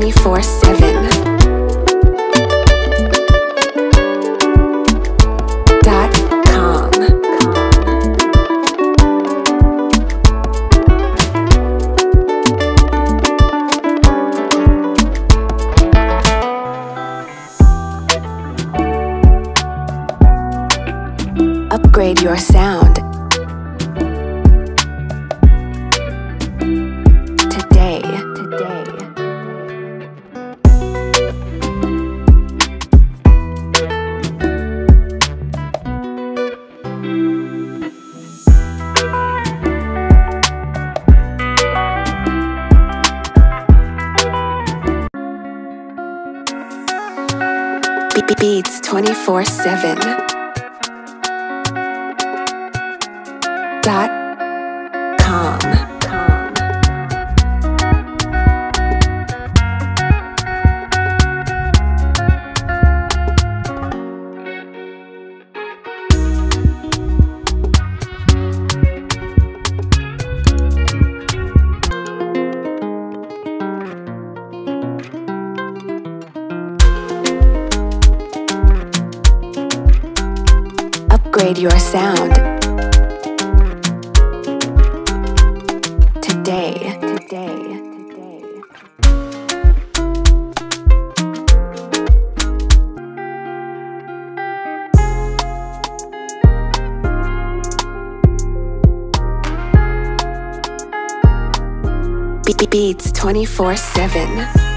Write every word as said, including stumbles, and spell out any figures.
twenty-four seven. Upgrade your sound today. Today. Beats twenty-four seven. Dot com. Upgrade your sound today. Today. Beats twenty-four seven.